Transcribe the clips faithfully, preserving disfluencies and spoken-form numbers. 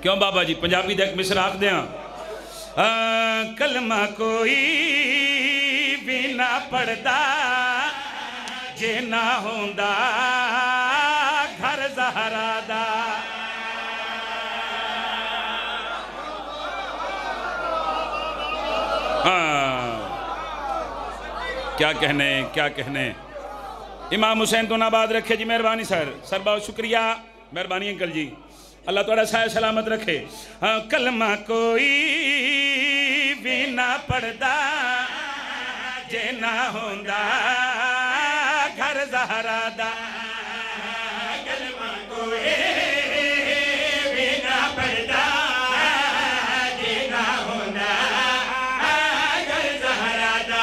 کیوں بابا جی پنجابی دے ایک مصرع آکھ دیاں کلمہ کوئی بھی نہ پڑھدا جے نہ ہوندا گھر زہرا دا کیا کہنے کیا کہنے امام حسین تو ناباد رکھے جی مہربانی سر سر بہت شکریہ مہربانی انکل جی اللہ توڑا سایہ سلامت رکھے کلمہ کوئی بھی نہ پڑھدا جے نہ ہوندا گھر زہرا دا کلمہ کوئی بھی نہ پڑھدا جے نہ ہوندا گھر زہرا دا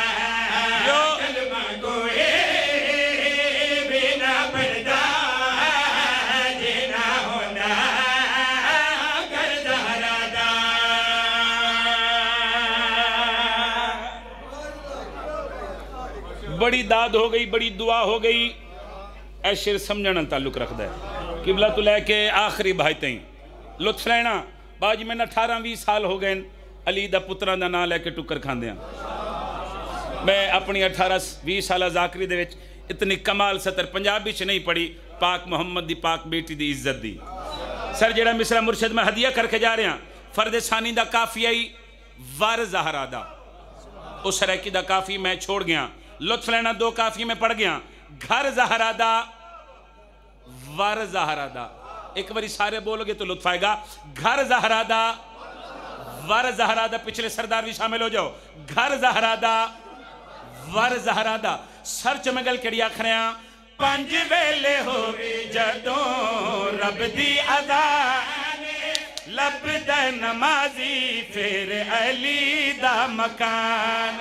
کلمہ کوئی بھی نہ پڑھدا جے نہ ہوندا گھر زہرا دا بڑی داد ہو گئی بڑی دعا ہو گئی اے شیر سمجھنا تعلق رکھ دے قبلہ تو لے کے آخری بھائیتیں لطف لینا باجی میں اٹھارہ وی سال ہو گئے علی دا پتران دا نا لے کے ٹکر کھان دیاں میں اپنی اٹھارہ وی سالہ ذاکری دے وچ اتنی کمال ستر پنجابی چھ نہیں پڑھی پاک محمد دی پاک بیٹی دی عزت دی سر جیڑا مصرع مرشد میں ہدیہ کر کے جا رہے ہیں فرد ثانی دا کافی آئی وار زہرا دا اس ریکی دا کافی میں چھوڑ گیا لطف لینا دو کافی میں پڑھ گیا گھر زہرا دا وار زہرا دا ایک باری سارے بولو گے تو لطف آئے گا گھر زہرا دا وار زہرا دا پچھلے سردار بھی شامل ہو جاؤ گھر زہرا دا وار زہرا دا سر چمگل کڑیا کھریاں پنج ویلے ہو جدوں رب دی ادا لب دا نمازی پھر علی دا مکان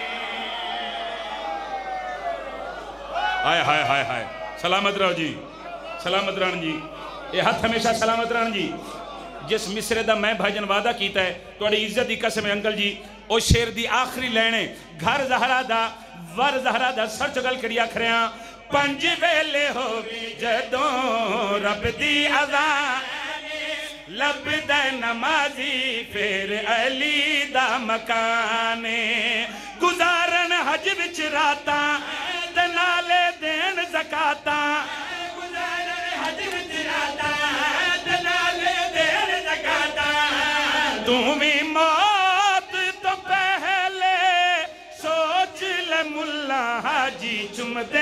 آئے ہائے ہائے ہائے سلامت رہو جی سلامت رہن جی یہ ہاتھ ہمیشہ سلامت رہن جی جس مصرے دا میں بھائی جن وعدہ کیتا ہے تو اڑی عزت دی قسم ہے انکل جی او شیر دی آخری لینے گھر زہرا دا ور زہرا دا سر چگل کڑیا کھریاں پنج ویلے ہو جدوں رب دی اذان لب دا نمازی پھر علی دا مکانے گزارن حج وچ راتاں دنالے دین زکاتاں گزارن حج وچ راتاں دنالے دین زکاتاں تمہیں موت تو پہلے سوچ لے ملا حاجی چم دے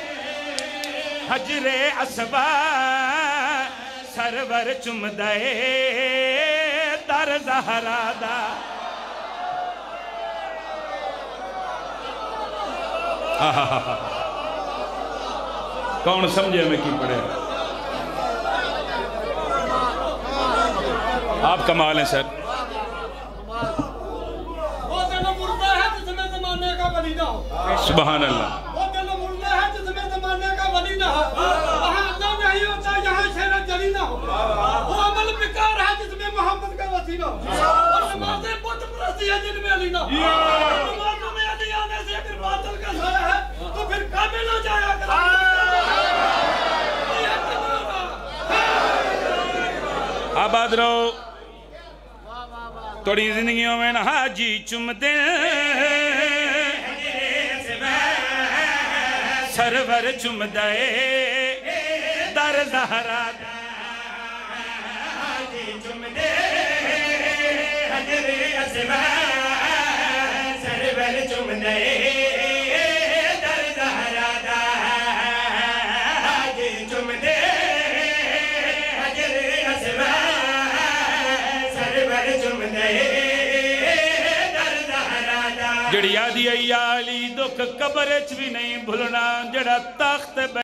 حجر اسبا سرور چم دے در زہرا دا کون سمجھے میں کی پڑھے آپ کمال ہیں سر وہ دل مردہ ہے جس میں زمانے کا ولی نہ ہو سبحان اللہ وہ دل مردہ ہے جس میں زمانے کا ولی نہ ہو وہاں اللہ نہیں ہوتا یہاں شیر جلی نہ ہو وہ عمل بکار ہے جس میں محمد کا وسیلہ ہو اور نمازیں بت پرستی ہے جن میں علی نہ ہو نمازوں میں علی آنے سے اگر باطل کا سایہ ہے تو پھر کامل ہو جایا کرام آباد رہو توڑی زندگیوں میں نہ حاجی چم دے سرور چم دے در زہرا دا حاجی چم دے حجر اسبا سرور چم دے در زہرا دا حاجی چم دے حجر اسبا سرور چم دے در زہرا دا جڑی آدھی ایالی دکھ قبر چ بھی نہیں بھولنا جڑا تخت